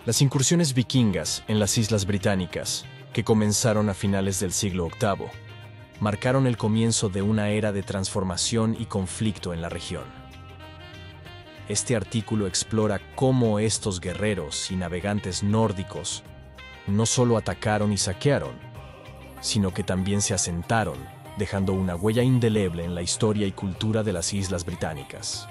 Las incursiones vikingas en las Islas Británicas, que comenzaron a finales del siglo VIII, marcaron el comienzo de una era de transformación y conflicto en la región. Este artículo explora cómo estos guerreros y navegantes nórdicos no solo atacaron y saquearon, sino que también se asentaron, dejando una huella indeleble en la historia y cultura de las Islas Británicas.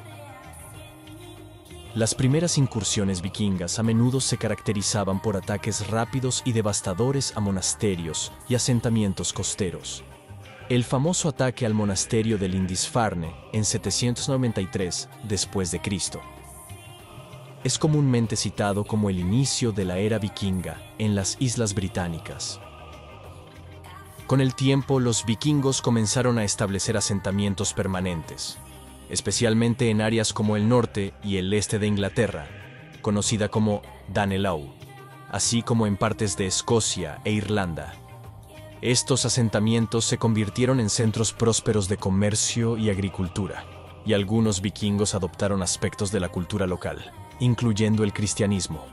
Las primeras incursiones vikingas a menudo se caracterizaban por ataques rápidos y devastadores a monasterios y asentamientos costeros. El famoso ataque al monasterio de Lindisfarne en 793 d.C. es comúnmente citado como el inicio de la era vikinga en las Islas Británicas. Con el tiempo, los vikingos comenzaron a establecer asentamientos permanentes, especialmente en áreas como el norte y el este de Inglaterra, conocida como Danelaw, así como en partes de Escocia e Irlanda. Estos asentamientos se convirtieron en centros prósperos de comercio y agricultura, y algunos vikingos adoptaron aspectos de la cultura local, incluyendo el cristianismo.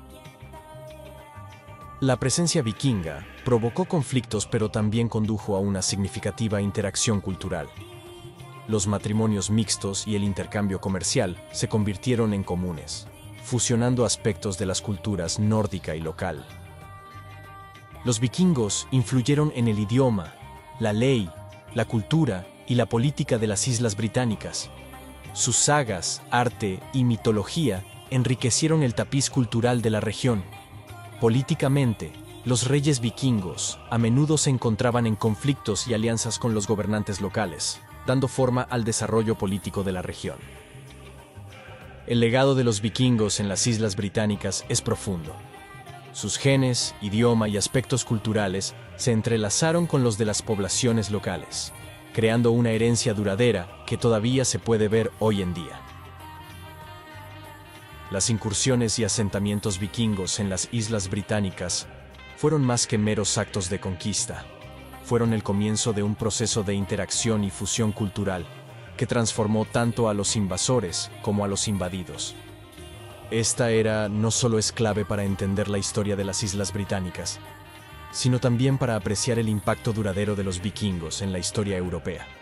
La presencia vikinga provocó conflictos, pero también condujo a una significativa interacción cultural. Los matrimonios mixtos y el intercambio comercial se convirtieron en comunes, fusionando aspectos de las culturas nórdica y local. Los vikingos influyeron en el idioma, la ley, la cultura y la política de las Islas Británicas. Sus sagas, arte y mitología enriquecieron el tapiz cultural de la región. Políticamente, los reyes vikingos a menudo se encontraban en conflictos y alianzas con los gobernantes locales, dando forma al desarrollo político de la región. El legado de los vikingos en las Islas Británicas es profundo. Sus genes, idioma y aspectos culturales se entrelazaron con los de las poblaciones locales, creando una herencia duradera que todavía se puede ver hoy en día. Las incursiones y asentamientos vikingos en las Islas Británicas fueron más que meros actos de conquista. Fueron el comienzo de un proceso de interacción y fusión cultural que transformó tanto a los invasores como a los invadidos. Esta era no solo es clave para entender la historia de las Islas Británicas, sino también para apreciar el impacto duradero de los vikingos en la historia europea.